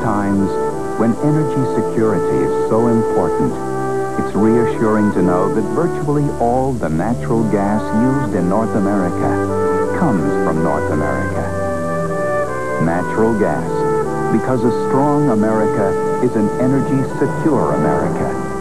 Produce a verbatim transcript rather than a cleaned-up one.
times, when energy security is so important, it's reassuring to know that virtually all the natural gas used in North America comes from North America. Natural gas, because a strong America is an energy-secure America.